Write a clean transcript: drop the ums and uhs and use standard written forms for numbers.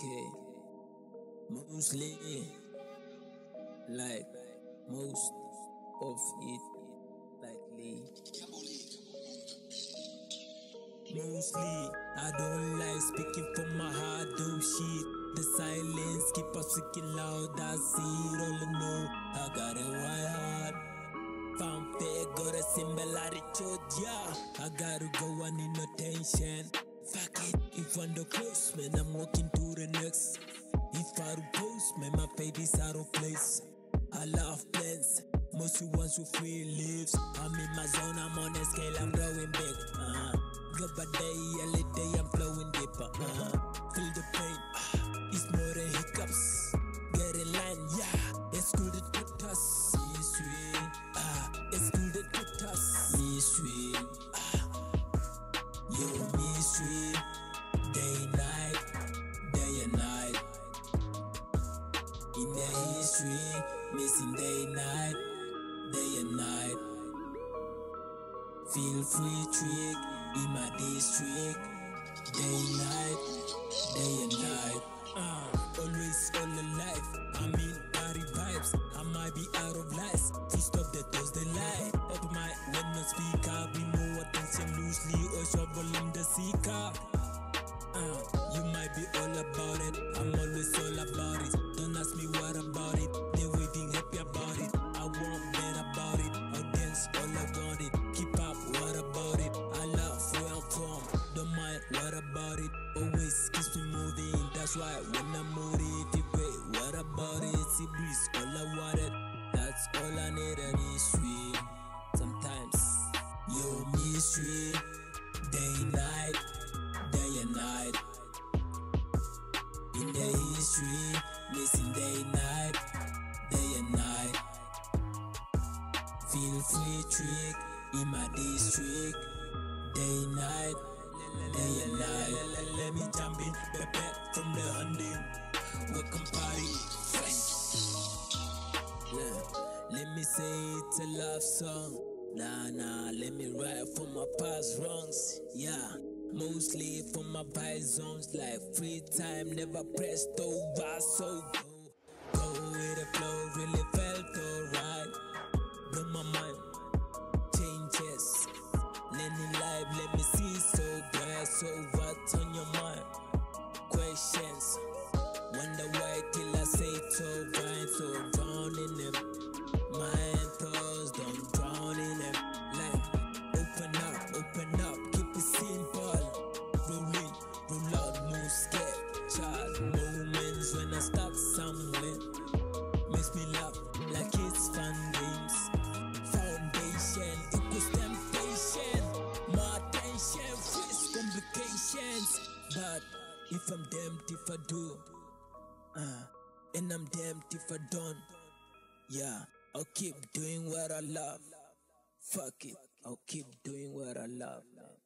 Okay, mostly, like most of it, likely. Mostly, I don't like speaking from my heart, do shit. The silence keep us speaking loud, that's it, all I know. I got a white heart, found fair, got a simple attitude, yeah. I gotta go, I need no tension. Fuck it, if I'm the close, man, I'm walking to the next. If I do post, man, my baby's out of place. I love plans, most you want to free lives. I'm in my zone, I'm on a scale, I'm growing big. Good by day, every day I'm flowing deeper. Feel the pain, it's more than hiccups. Get in line, yeah, it's good to put us. It's good to put us. Mystery, your mystery. Day and night, day and night. In the history, missing day and night, day and night. Feel free trick in my district. Day and night, day and night. Always all alive. I'm in party vibes. I might be out of lights. Full stop that was the lie. Open my when no speak up. Be more attention loosely or shovel in the seeker. You might be all about it. I'm always all about it. Don't ask me what about it. They're waiting happy about it. I won't bet about it. I'll dance all I want it. Keep up, what about it? I love where I'm from. Don't mind what about it. Always keeps me moving. That's why when I'm motivated, what about it? See breeze, all I wanted. That's all I need, a mystery. Sometimes your mystery, day and night, day and night. In the history, missing day and night, day and night. Feel free trick in my district. Day and night, day and night. Let me jump in, back from the hunting. Welcome party, fresh. Let me say it's a love song. Nah, let me write for my past wrongs. Yeah, mostly for my vibe zones. Like free time, never pressed over. So go with the flow, really felt alright. Blow my mind, changes. Learning life, let me see so bright. So what's on your mind? Questions. Wonder why till I say it's alright. So drown in them. Mind thoughts, don't drown in them. Like open up, keep it simple. Rolling, roll out, no scared. Child moments when I start somewhere. Makes me laugh like it's fun games. Foundation equals temptation. More attention, face complications. But if I'm damned if I do, and I'm damned if I don't. Yeah, I'll keep doing what I love. Fuck it, I'll keep doing what I love, man.